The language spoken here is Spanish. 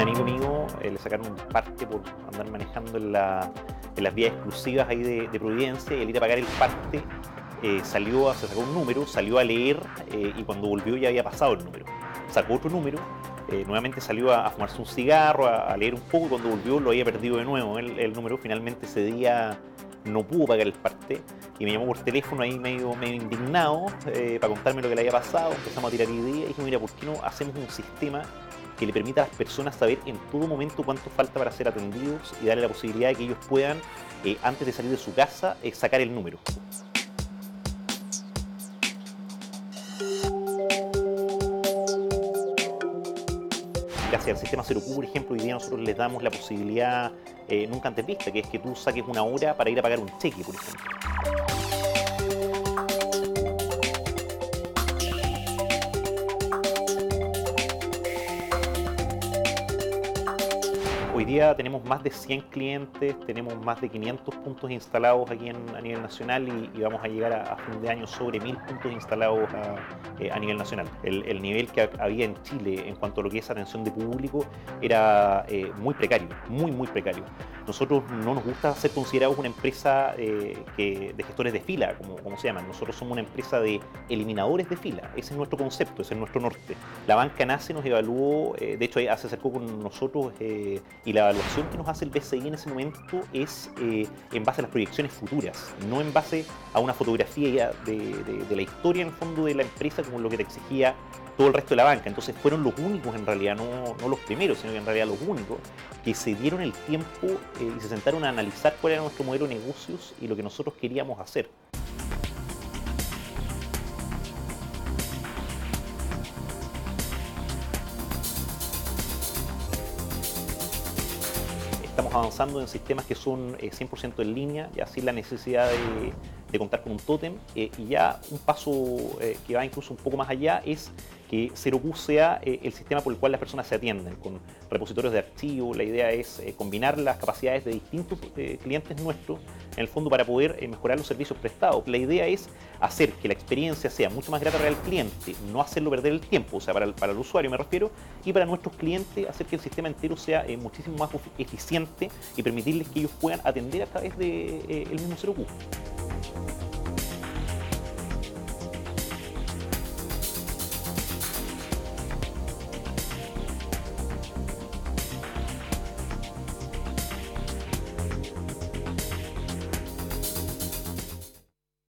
amigo mío le sacaron un parte por andar manejando en las vías exclusivas ahí de Providencia, y al ir a pagar el parte se sacó un número, salió a leer y cuando volvió ya había pasado el número. Sacó otro número, nuevamente salió a fumarse un cigarro, a leer un poco, y cuando volvió lo había perdido de nuevo el número. Finalmente ese día no pudo pagar el parte y me llamó por teléfono ahí medio indignado para contarme lo que le había pasado. Empezamos a tirar ideas y dije, mira, ¿por qué no hacemos un sistema que le permita a las personas saber en todo momento cuánto falta para ser atendidos y darle la posibilidad de que ellos puedan, antes de salir de su casa, sacar el número? Gracias al sistema 0Q, por ejemplo, hoy día nosotros les damos la posibilidad nunca antes vista, que es que tú saques una hora para ir a pagar un cheque, por ejemplo. Hoy día tenemos más de 100 clientes, tenemos más de 500 puntos instalados aquí a nivel nacional y vamos a llegar a fin de año sobre 1000 puntos instalados a nivel nacional. El nivel que había en Chile en cuanto a lo que es atención de público era muy precario, muy precario. Nosotros no nos gusta ser considerados una empresa de gestores de fila, como se llaman. Nosotros somos una empresa de eliminadores de fila. Ese es nuestro concepto, ese es nuestro norte. La banca NACE nos evaluó, de hecho se acercó con nosotros y la evaluación que nos hace el BCI en ese momento es en base a las proyecciones futuras, no en base a una fotografía de la historia en el fondo de la empresa como lo que te exigía todo el resto de la banca. Entonces fueron los únicos en realidad, no los primeros, sino que en realidad los únicos que se dieron el tiempo y se sentaron a analizar cuál era nuestro modelo de negocios y lo que nosotros queríamos hacer. Estamos avanzando en sistemas que son 100% en línea, ya sin la necesidad de contar con un tótem, y ya un paso que va incluso un poco más allá es que 0Q sea el sistema por el cual las personas se atienden, con repositorios de archivos. La idea es combinar las capacidades de distintos clientes nuestros, en el fondo, para poder mejorar los servicios prestados. La idea es hacer que la experiencia sea mucho más grata para el cliente, no hacerlo perder el tiempo, o sea, para el usuario me refiero, y para nuestros clientes hacer que el sistema entero sea muchísimo más eficiente y permitirles que ellos puedan atender a través del mismo 0Q.